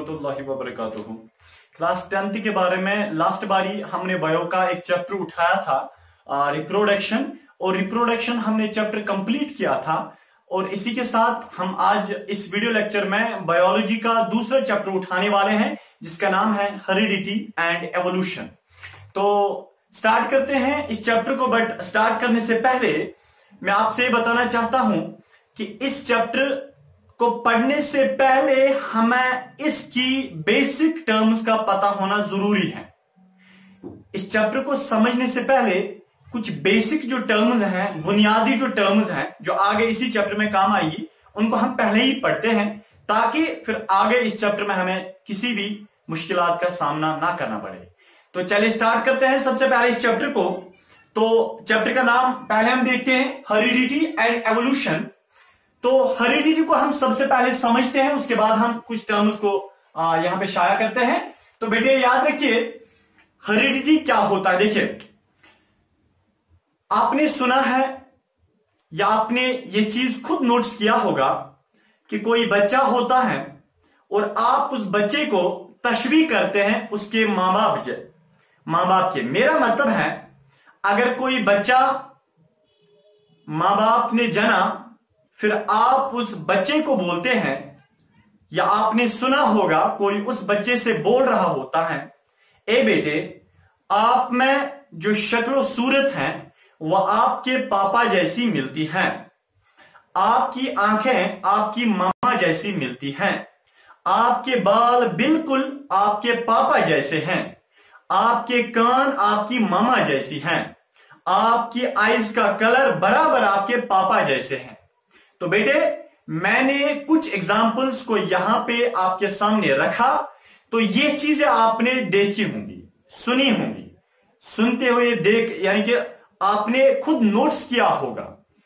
रहमतुल्लाहि व बरकातुहू। Class 10th के बारे में लास्ट बारी हमने बायो का एक चैप्टर उठाया था रिप्रोडक्शन, और रिप्रोडक्शन हमने चैप्टर कंप्लीट किया था। और इसी के साथ हम आज इस वीडियो लेक्चर में बायोलॉजी का दूसरा चैप्टर उठाने वाले हैं जिसका नाम है हेरिडिटी एंड एवोल्यूशन। तो स्टार्ट करते हैं इस चैप्टर को, बट स्टार्ट करने से पहले मैं आपसे बताना चाहता हूं कि इस चैप्टर को पढ़ने से पहले हमें इसकी बेसिक टर्म्स का पता होना जरूरी है। इस चैप्टर को समझने से पहले कुछ बेसिक जो टर्म्स हैं, बुनियादी जो टर्म्स हैं जो आगे इसी चैप्टर में काम आएगी, उनको हम पहले ही पढ़ते हैं ताकि फिर आगे इस चैप्टर में हमें किसी भी मुश्किलात का सामना ना करना पड़े। तो चलिए स्टार्ट करते हैं सबसे पहले इस चैप्टर को। तो चैप्टर का नाम पहले हम देखते हैं हेरिडिटी एंड एवोल्यूशन। तो हेरिडिटी को हम सबसे पहले समझते हैं, उसके बाद हम कुछ टर्म्स को यहां पे शाया करते हैं। तो बेटे याद रखिए हेरिडिटी क्या होता है। देखिए, आपने सुना है या आपने ये चीज खुद नोट्स किया होगा कि कोई बच्चा होता है और आप उस बच्चे को तशबीह करते हैं उसके मां बाप के। मेरा मतलब है, अगर कोई बच्चा मां बाप ने जना, फिर आप उस बच्चे को बोलते हैं, या आपने सुना होगा कोई उस बच्चे से बोल रहा होता है, ए बेटे आप में जो शक्ल सूरत है वह आपके पापा जैसी मिलती हैं, आपकी आंखें आपकी मामा जैसी मिलती हैं, आपके बाल बिल्कुल आपके पापा जैसे हैं, आपके कान आपकी मामा जैसी हैं, आपकी आईज का कलर बराबर आपके पापा जैसे हैं। तो बेटे मैंने कुछ एग्जाम्पल्स को यहां पे आपके सामने रखा, तो ये चीजें आपने देखी होंगी, सुनी होंगी, सुनते हुए यानी कि आपने खुद नोट्स किया होगा।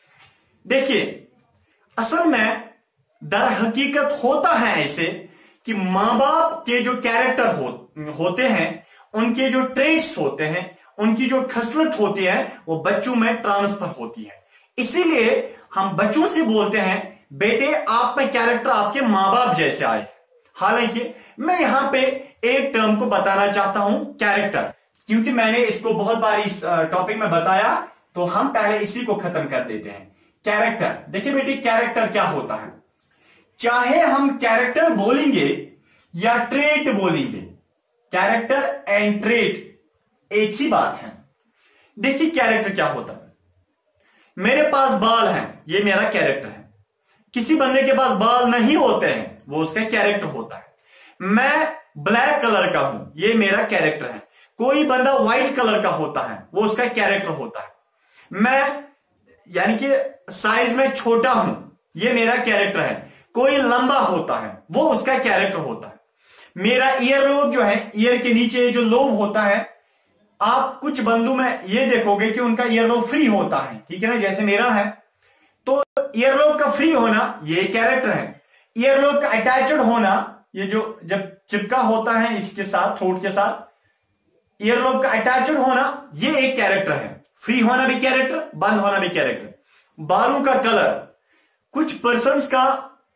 देखिए असल में दर हकीकत होता है ऐसे कि मां बाप के जो कैरेक्टर होते हैं, उनके जो ट्रेट्स होते हैं, उनकी जो खसलत होती है वो बच्चों में ट्रांसफर होती है। इसीलिए हम बच्चों से बोलते हैं बेटे आप में कैरेक्टर आपके मां बाप जैसे आए। हालांकि मैं यहां पे एक टर्म को बताना चाहता हूं, कैरेक्टर, क्योंकि मैंने इसको बहुत बार इस टॉपिक में बताया, तो हम पहले इसी को खत्म कर देते हैं। कैरेक्टर, देखिए बेटे कैरेक्टर क्या होता है। चाहे हम कैरेक्टर बोलेंगे या ट्रेट बोलेंगे, कैरेक्टर एंड ट्रेट एक ही बात है। देखिए कैरेक्टर क्या होता है। मेरे पास बाल हैं, ये मेरा कैरेक्टर है। किसी बंदे के पास बाल नहीं होते हैं, वो उसका कैरेक्टर होता है। मैं ब्लैक कलर का हूं, ये मेरा कैरेक्टर है। कोई बंदा व्हाइट कलर का होता है, वो उसका कैरेक्टर होता है। मैं यानी कि साइज में छोटा हूं, ये मेरा कैरेक्टर है। कोई लंबा होता है, वो उसका कैरेक्टर होता है। मेरा ईयर लोब जो है, ईयर के नीचे जो लोब होता है, आप कुछ बंदों में ये देखोगे कि उनका ईयरलोब फ्री होता है, ठीक है ना, जैसे मेरा है। तो ईयरलोब का फ्री होना ये कैरेक्टर है। ईयरलोब का अटैच्ड होना, ये जो जब चिपका होता है इसके साथ, थ्रोट के साथ, ईयरलोब का अटैच्ड होना ये एक कैरेक्टर है। फ्री होना भी कैरेक्टर, बंद होना भी कैरेक्टर। बालों का कलर, कुछ पर्संस का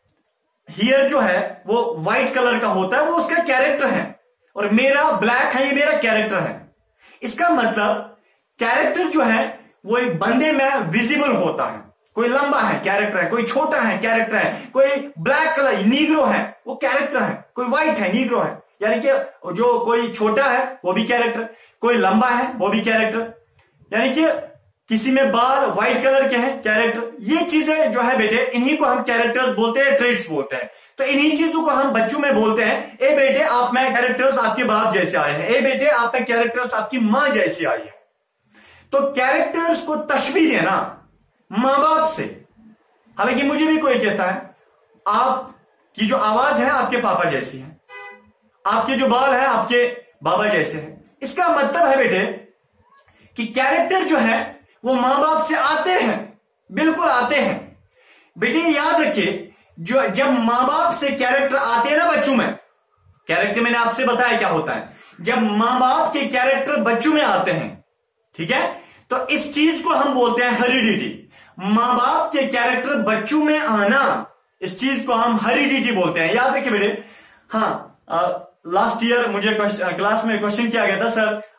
हेयर जो है वो व्हाइट कलर का होता है, वो उसका कैरेक्टर है। और मेरा ब्लैक है, ये मेरा कैरेक्टर है। इसका मतलब कैरेक्टर जो है वो एक बंदे में विजिबल होता है। कोई लंबा है, कैरेक्टर है। कोई छोटा है, कैरेक्टर है। कोई ब्लैक कलर नीग्रो है, वो कैरेक्टर है। कोई व्हाइट है, नीग्रो है, यानी कि जो कोई छोटा है वो भी कैरेक्टर, कोई लंबा है वो भी कैरेक्टर, यानी कि किसी में बाल व्हाइट कलर के हैं, कैरेक्टर। ये चीजें जो है बेटे, इन्हीं को हम कैरेक्टर्स बोलते हैं, ट्रेट्स बोलते हैं। तो इन्हीं चीजों को हम बच्चों में बोलते हैं, ए बेटे आप में कैरेक्टर्स आपके बाप जैसे आए हैं, ए बेटे आप में कैरेक्टर्स आपकी मां जैसी आई है। तो कैरेक्टर्स को तशबीह देना मां बाप से। हालांकि मुझे भी कोई कहता है आपकी जो आवाज है आपके पापा जैसी है, आपके जो बाल है आपके बाबा जैसे हैं। इसका मतलब है बेटे कि कैरेक्टर जो है वो मां बाप से आते हैं, बिल्कुल आते हैं। बेटे याद रखिए, जो जब मां बाप से कैरेक्टर आते हैं ना बच्चों में, कैरेक्टर मैंने आपसे बताया क्या होता है, जब मां बाप के कैरेक्टर बच्चों में आते हैं, ठीक है, तो इस चीज को हम बोलते हैं हेरिडिटी। मां बाप के कैरेक्टर बच्चों में आना, इस चीज को हम हेरिडिटी बोलते हैं। याद रखिए बेटे, हाँ लास्ट ईयर मुझे क्लास में क्वेश्चन किया गया था,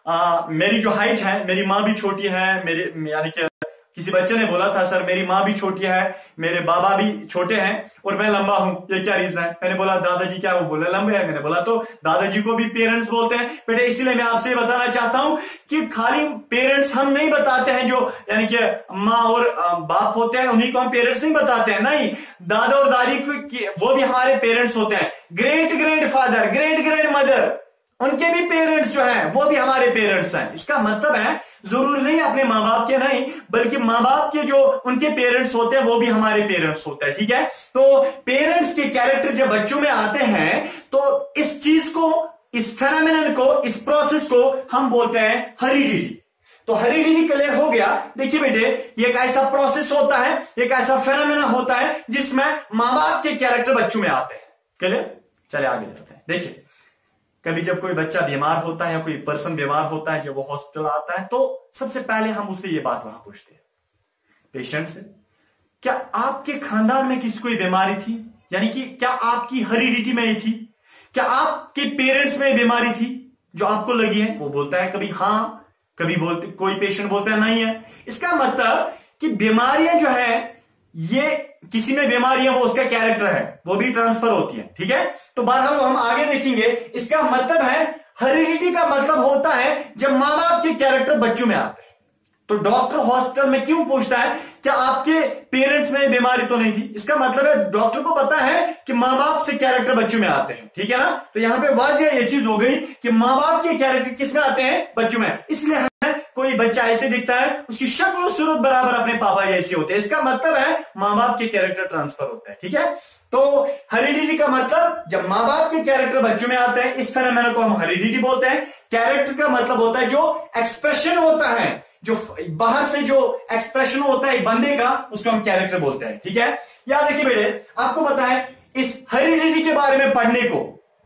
सर मेरी जो हाइट है, मेरी माँ भी छोटी है, मेरे यानी कि किसी बच्चे ने बोला था सर मेरी माँ भी छोटी है, मेरे बाबा भी छोटे हैं और मैं लंबा हूं, ये क्या रीजन है? मैंने बोला दादाजी क्या, वो बोले लंबे हैं। मैंने बोला तो दादाजी को भी पेरेंट्स बोलते हैं बेटे। इसीलिए मैं आपसे बताना चाहता हूं कि खाली पेरेंट्स हम नहीं बताते हैं, जो यानी कि माँ और बाप होते हैं उन्हीं को हम पेरेंट्स नहीं बताते हैं, नहीं, दादा और दादी को वो भी हमारे पेरेंट्स होते हैं। Great great father, great great mother, उनके भी पेरेंट्स जो हैं वो भी हमारे पेरेंट्स हैं। इसका मतलब है जरूरी नहीं अपने माँ बाप के नहीं, बल्कि माँ बाप के जो उनके पेरेंट्स होते हैं वो भी हमारे पेरेंट्स होते हैं, ठीक है। तो पेरेंट्स के कैरेक्टर जब बच्चों में आते हैं तो इस चीज को, इस फेनोमेनन को, इस प्रोसेस को हम बोलते हैं हेरिडिटी। तो हेरिडिटी क्लियर हो गया। देखिए बेटे, ये एक ऐसा प्रोसेस होता है, एक ऐसा फेनोमेनन होता है जिसमें माँ बाप के कैरेक्टर बच्चों में आते हैं। क्लियर? चले आगे चलते हैं। देखिए, कभी जब कोई बच्चा बीमार होता है या कोई पर्सन बीमार होता है, जब वो हॉस्पिटल आता है तो सबसे पहले हम उससे ये बात वहां पूछते हैं पेशेंट से, क्या आपके खानदान में किसी कोई बीमारी थी? यानी कि क्या आपकी हेरिडिटी में ही थी? क्या आपके पेरेंट्स में बीमारी थी जो आपको लगी है? वो बोलता है कभी हाँ, कभी बोलते, कोई पेशेंट बोलता है नहीं है। इसका मतलब कि बीमारियां जो है, ये किसी में बीमारी है वो उसका कैरेक्टर है, वो भी ट्रांसफर होती है, ठीक है। तो बहरहाल हम आगे देखेंगे। इसका मतलब है हेरिडिटी का मतलब होता है जब माँ बाप के कैरेक्टर बच्चों में आते हैं। तो डॉक्टर हॉस्पिटल में क्यों पूछता है क्या आपके पेरेंट्स में बीमारी तो नहीं थी? इसका मतलब है डॉक्टर को पता है कि माँ बाप से कैरेक्टर बच्चों में आते हैं, ठीक है ना। तो यहां पे वाजिया ये चीज हो गई कि माँ बाप के कैरेक्टर किसमें आते हैं? बच्चों में। इसलिए कोई बच्चा ऐसे दिखता है, उसकी शक्ल और सूरत बराबर अपने पापा जैसी होते हैं, इसका मतलब है माँ बाप के कैरेक्टर ट्रांसफर होते हैं, ठीक है। तो हेरिडिटी का मतलब जब माँ बाप के कैरेक्टर बच्चों में आते हैं, इस फेनोमेनन को हम हेरिडिटी बोलते हैं। कैरेक्टर का मतलब होता है जो एक्सप्रेशन होता है, जो बाहर से जो एक्सप्रेशन होता है एक बंदे का, उसको हम कैरेक्टर बोलते हैं, ठीक है। याद रखिए बेटे, आपको पता है इस हेरिडिटी के बारे में पढ़ने को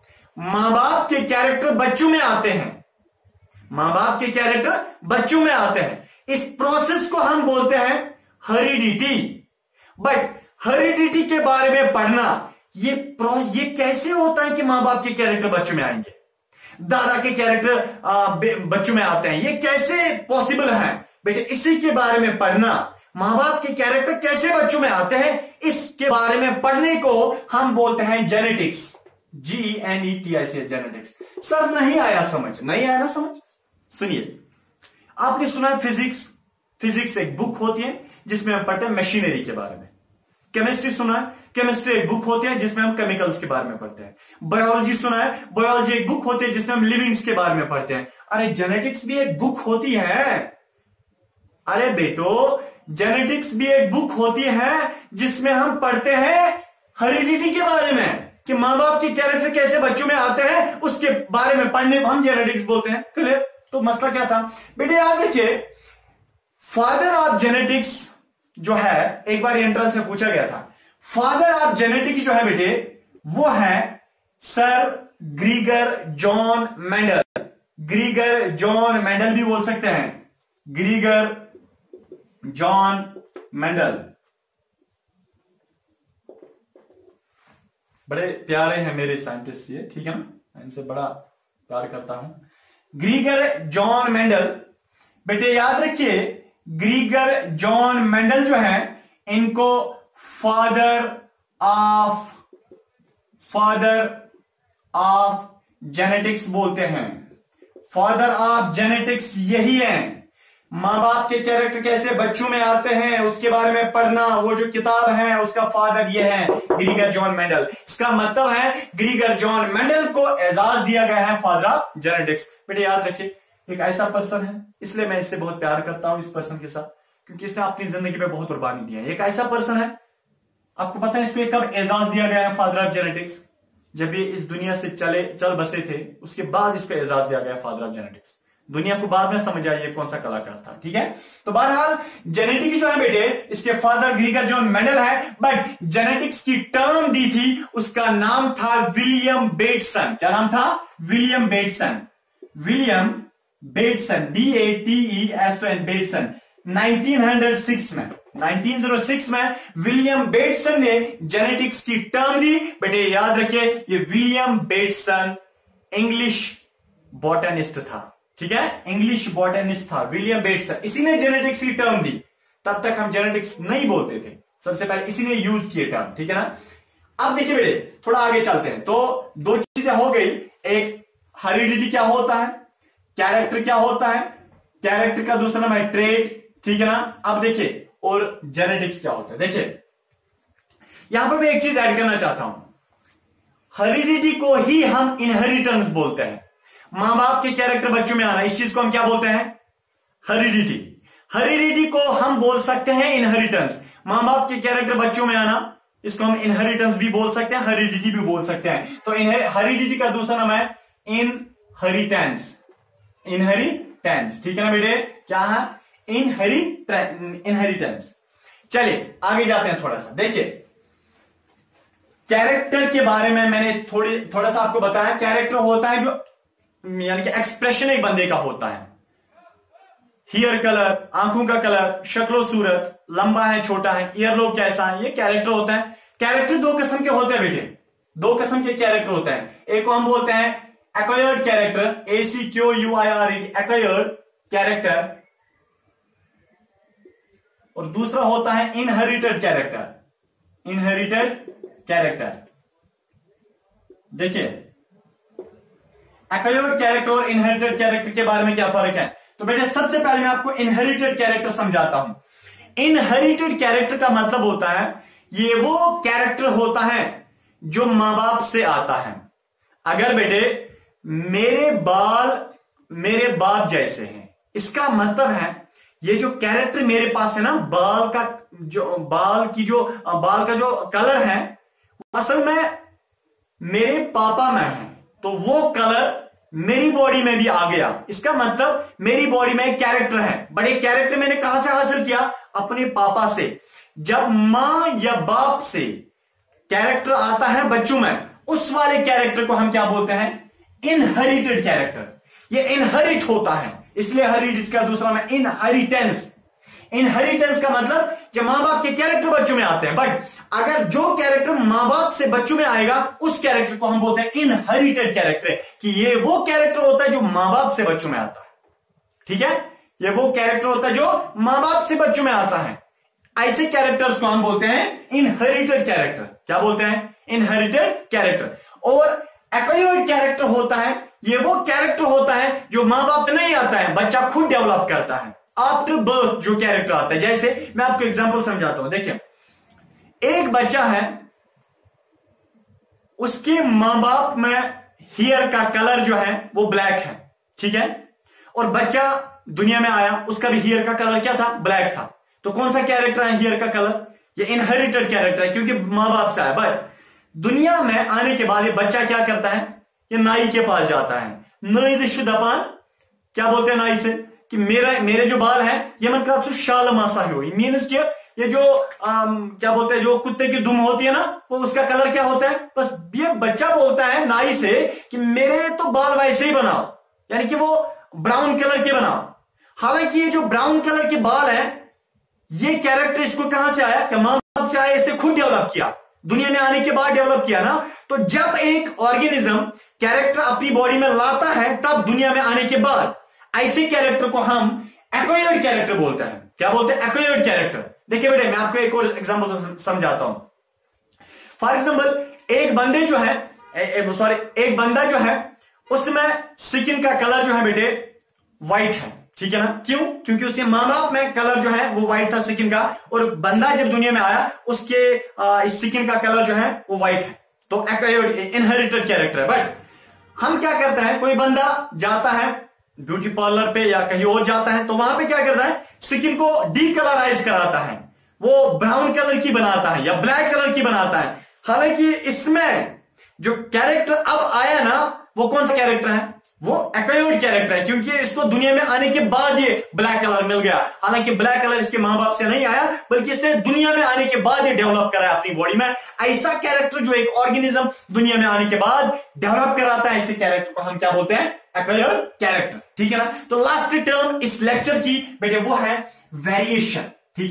माँ बाप के कैरेक्टर बच्चों में आते हैं, मां बाप के कैरेक्टर बच्चों में आते हैं। इस प्रोसेस को हम बोलते हैं हेरिडिटी। बट हेरिडिटी के बारे में पढ़ना, ये कैसे होता है कि मां बाप के कैरेक्टर बच्चों में आएंगे, दादा के कैरेक्टर बच्चों में आते हैं, ये कैसे पॉसिबल है? बेटे इसी के बारे में पढ़ना, मां बाप के कैरेक्टर कैसे बच्चों में आते हैं, इसके बारे में पढ़ने को हम बोलते हैं जेनेटिक्स। GENETICS, genetics. सर नहीं आया समझ, नहीं आया ना समझ? सुनिए, आपने सुना है फिजिक्स एक बुक होती है जिसमें हम पढ़ते हैं मशीनरी के बारे में। केमिस्ट्री सुना है, केमिस्ट्री एक बुक होती है जिसमें हम केमिकल्स के बारे में पढ़ते हैं। बायोलॉजी सुना है, बायोलॉजी एक बुक होती है जिसमें हम लिविंग्स के बारे में पढ़ते हैं। अरे जेनेटिक्स भी एक बुक होती है। अरे बेटो, जेनेटिक्स भी एक बुक होती है जिसमें हम पढ़ते हैं हेरिडिटी के बारे में, कि मां बाप के कैरेक्टर कैसे बच्चों में आते हैं, उसके बारे में पढ़ने को हम जेनेटिक्स बोलते हैं। क्लियर? तो मसला क्या था बेटे, याद रखिए, फादर ऑफ जेनेटिक्स जो है, एक बार एंट्रेंस में पूछा गया था, फादर ऑफ जेनेटिक्स जो है बेटे, वो है sir Gregor John Mendel. Gregor John Mendel भी बोल सकते हैं, ग्रीगर जॉन मेंडल। बड़े प्यारे हैं मेरे साइंटिस्ट ये, ठीक है ना, मैं इनसे बड़ा प्यार करता हूं। ग्रीगर जॉन मेंडल, बेटे याद रखिए, ग्रीगर जॉन मेंडल जो है, इनको फादर ऑफ जेनेटिक्स बोलते हैं। फादर ऑफ जेनेटिक्स यही है। मां बाप के कैरेक्टर कैसे बच्चों में आते हैं उसके बारे में पढ़ना, वो जो किताब है उसका फादर ये है, ग्रीगर जॉन मेंडल। इसका मतलब है ग्रीगर जॉन मेंडल को एजाज दिया गया है फादर ऑफ जेनेटिक्स। बेटे याद रखिए, एक ऐसा पर्सन है, इसलिए मैं इससे बहुत प्यार करता हूं, इस पर्सन के साथ, क्योंकि इसने अपनी जिंदगी में बहुत कुर्बानी दी है। एक ऐसा पर्सन है, आपको पता है इसको कब एजाज दिया गया है फादर ऑफ जेनेटिक्स? जब ये इस दुनिया से चल बसे थे, उसके बाद इसको एजाज दिया गया फादर ऑफ जेनेटिक्स। दुनिया को बाद में समझ आई ये कौन सा कलाकार था, ठीक है। तो बहरहाल जेनेटिक्स जो है बेटे, इसके फादर ग्रीगर जॉन मेंडल है, बट जेनेटिक्स की टर्म दी थी, उसका नाम था विलियम बेटसन। क्या नाम था? William Bateson. William Bateson, BATESON, Bateson. 1906 में 1906 में विलियम बेटसन ने जेनेटिक्स की टर्म दी। बेटे याद रखिए, ये विलियम बेटसन इंग्लिश बॉटनिस्ट था, ठीक है, इंग्लिश बॉटनिस्ट था विलियम बेटसन, इसी ने जेनेटिक्स की टर्म दी। तब तक हम जेनेटिक्स नहीं बोलते थे, सबसे पहले इसी ने यूज किए टर्म, ठीक है ना। अब देखिए बेटे थोड़ा आगे चलते हैं। तो दो चीजें हो गई, एक हेरिडिटी क्या होता है, कैरेक्टर क्या होता है, कैरेक्टर का दूसरा नाम है ट्रेट, ठीक है ना। अब देखिए और जेनेटिक्स क्या होता है। देखिए यहां पर मैं एक चीज ऐड करना चाहता हूं, हेरिडिटी को ही हम इनहेरिटेंस बोलते हैं। मां बाप के कैरेक्टर बच्चों में आना, इस चीज को हम क्या बोलते हैं, हेरिडिटी। हेरिडिटी को हम बोल सकते हैं इनहेरिटेंस। मां बाप के कैरेक्टर बच्चों में आना, इसको हम इनहेरिटेंस भी बोल सकते हैं, हेरिडिटी भी बोल सकते हैं। तो हेरिडिटी का दूसरा नाम है इनहेरिटेंस, इनहेरिटेंस, ठीक है ना बेटे, क्या है, इनहेरिटेंस। चलिए आगे जाते हैं थोड़ा सा। देखिए कैरेक्टर के बारे में मैंने थोड़ा सा आपको बताया। कैरेक्टर होता है जो यानी कि एक्सप्रेशन एक बंदे का होता है, हियर कलर, आंखों का कलर, शक्लो सूरत, लंबा है छोटा है, ईयरलोब कैसा है, ये कैरेक्टर होता है। कैरेक्टर दो किस्म के होते हैं बेटे, दो किस्म के कैरेक्टर होते हैं। एक को हम बोलते हैं acquired character, ACQUIRED, acquired character, और दूसरा होता है इनहेरिटेड कैरेक्टर, इनहेरिटेड कैरेक्टर। देखिए एक्वायर्ड कैरेक्टर और इनहेरिटेड कैरेक्टर के बारे में क्या फर्क है। तो बेटे सबसे पहले मैं आपको इनहेरिटेड कैरेक्टर समझाता हूं। इनहेरिटेड कैरेक्टर का मतलब होता है, ये वो कैरेक्टर होता है जो मां बाप से आता है। अगर बेटे मेरे बाल मेरे बाप जैसे हैं, इसका मतलब है ये जो कैरेक्टर मेरे पास है ना, बाल का जो कलर है असल में मेरे पापा में है, तो वो कलर मेरी बॉडी में भी आ गया। इसका मतलब मेरी बॉडी में एक कैरेक्टर है, बड़े कैरेक्टर मैंने कहां से हासिल किया, अपने पापा से। जब मां या बाप से कैरेक्टर आता है बच्चों में, उस वाले कैरेक्टर को हम क्या बोलते हैं, इनहेरिटेड कैरेक्टर। ये इनहेरिट होता है, इसलिए हेरिडिटी का दूसरा नाम है इनहेरिटेंस। इनहेरिटेंस का मतलब जब मां बाप के कैरेक्टर बच्चों में आते हैं, बट अगर जो कैरेक्टर मां बाप से बच्चों में आएगा उस कैरेक्टर को हम बोलते हैं इनहेरिटेड कैरेक्टर, कि ये वो कैरेक्टर होता है जो मां बाप से बच्चों में आता है, ठीक है, ये वो कैरेक्टर होता है जो मां बाप से बच्चों में आता है। ऐसे कैरेक्टर्स को हम बोलते हैं इनहेरिटेड कैरेक्टर। क्या बोलते हैं, इनहेरिटेड कैरेक्टर। और एक्वायर्ड कैरेक्टर होता है, ये वो कैरेक्टर होता है जो मां बाप से नहीं आता है, बच्चा खुद डेवलप करता है आफ्टर बर्थ, जो कैरेक्टर आता है। जैसे मैं आपको एग्जांपल समझाता हूं। देखिए एक बच्चा है, उसके मां बाप में हेयर का कलर जो है वो ब्लैक है, ठीक है, और बच्चा दुनिया में आया, उसका भी हेयर का कलर क्या था, ब्लैक था। तो कौन सा कैरेक्टर है हेयर का कलर, ये इनहेरिटेड कैरेक्टर है क्योंकि मां बाप से आया। बट दुनिया में आने के बाद ये बच्चा क्या करता है, ये नाई के पास जाता है। नई शुद्धपान क्या बोलते हैं नाई से, कि मेरे जो बाल हैं ये मतलब शाल मासा हो, मीन्स कि ये जो क्या बोलते हैं, जो कुत्ते की दुम होती है ना, वो उसका कलर क्या होता है। बस ये बच्चा बोलता है नाई से कि मेरे तो बाल वैसे ही बनाओ, यानी कि वो ब्राउन कलर के बनाओ। हालांकि ये जो ब्राउन कलर के बाल है, ये कैरेक्टर इसको कहां से आया, मां बाप से आया, इसने खुद डेवलप किया, दुनिया में आने के बाद डेवलप किया ना। तो जब एक ऑर्गेनिज्म कैरेक्टर अपनी बॉडी में लाता है, तब दुनिया में आने के बाद ऐसे कैरेक्टर को हम एक्वायर्ड कैरेक्टर बोलते हैं। क्या बोलते हैं, एक्वायर्ड कैरेक्टर। देखिए बेटे मैं आपको एक और एग्जांपल समझाता हूं। फॉर एग्जांपल एक बंदे जो है एक बंदा जो है, उसमें स्किन का कलर जो है बेटे व्हाइट है, ठीक है ना। क्यों, क्योंकि उसके मां बाप में कलर जो है वो व्हाइट था स्किन का, और बंदा जब दुनिया में आया उसके स्किन का कलर जो है वो व्हाइट है। तो एक्वायर्ड इनहेरिटेड कैरेक्टर है। बट हम क्या करते हैं, कोई बंदा जाता है ब्यूटी पार्लर पे या कहीं और जाता है, तो वहां पे क्या करता है, स्किन को डीकलराइज कराता है, वो ब्राउन कलर की बनाता है या ब्लैक कलर की बनाता है। हालांकि इसमें जो कैरेक्टर अब आया ना, वो कौन सा कैरेक्टर है, वो एक्वायर्ड कैरेक्टर है, क्योंकि इसको दुनिया में आने के बाद ये ब्लैक कलर मिल गया। हालांकि ब्लैक कलर इसके मां बाप से नहीं आया, बल्कि इसने दुनिया में आने के बाद ये डेवलप कराया अपनी बॉडी में। ऐसा कैरेक्टर जो एक ऑर्गेनिज्म दुनिया में आने के बाद डेवलप कराता है, ऐसे कैरेक्टर को हम क्या बोलते हैं, एक्वायर्ड कैरेक्टर, ठीक है ना। तो लास्ट टर्म इस लेक्चर की बेटे वो है वेरिएशन, ठीक है ना,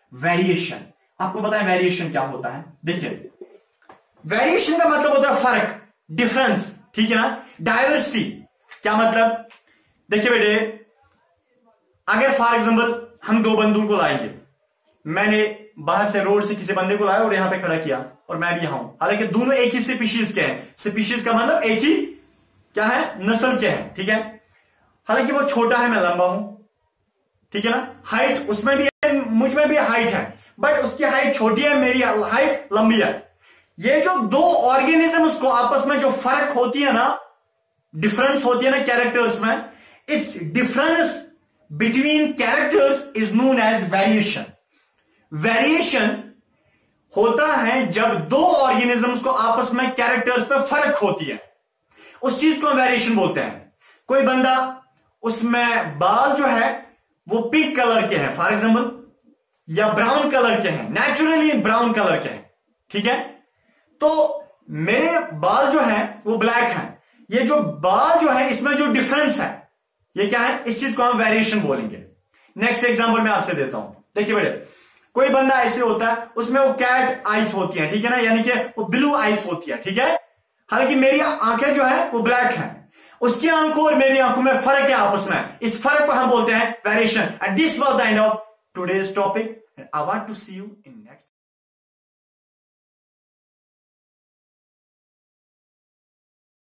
वेरिएशन। आपको पता है वेरिएशन क्या होता है? देखिए, वेरिएशन का मतलब होता है फर्क, डिफरेंस, ठीक है ना। डाइवर्सिटी क्या मतलब? देखिए बेटे, अगर फॉर एग्जांपल हम दो बंदों को लाएंगे, मैंने बाहर से रोड से किसी बंदे को लाया और यहां पे खड़ा किया, और मैं भी यहां हूं, हालांकि दोनों एक ही स्पीशीज के हैं। स्पीशीज का मतलब एक ही क्या है, नस्ल के हैं, ठीक है। हालांकि वो छोटा है, मैं लंबा हूं, ठीक है ना। हाइट उसमें भी है, मुझ में भी हाइट है, बट उसकी हाइट छोटी है, मेरी हाइट लंबी है। ये जो दो ऑर्गेनिजम्स को आपस में जो फर्क होती है ना, डिफरेंस होती है ना कैरेक्टर्स में, इस difference between characters is known as variation. Variation होता है जब दो ऑर्गेनिजम्स को आपस में कैरेक्टर्स में फर्क होती है, उस चीज को हम वेरिएशन बोलते हैं। कोई बंदा, उसमें बाल जो है वो पिंक कलर के हैं फॉर एग्जांपल, या ब्राउन कलर के हैं, नेचुरली ब्राउन कलर के हैं, ठीक है। तो मेरे बाल जो है वो ब्लैक हैं। ये जो बाल जो है इसमें जो डिफरेंस है, ये क्या है, इस चीज को हम वेरिएशन बोलेंगे। नेक्स्ट एग्जांपल मैं आपसे देता हूं। देखिए बेटे, कोई बंदा ऐसे होता है, उसमें वो कैट आइज होती है, ठीक है ना, यानी कि वो ब्लू आइज होती है, ठीक है। हालांकि मेरी आंखें जो है वो ब्लैक हैं, उसकी आंखों और मेरी आंखों में फर्क है आपस में, इस फर्क को हम बोलते हैं variation. And this was the end of today's topic. I want to see you in next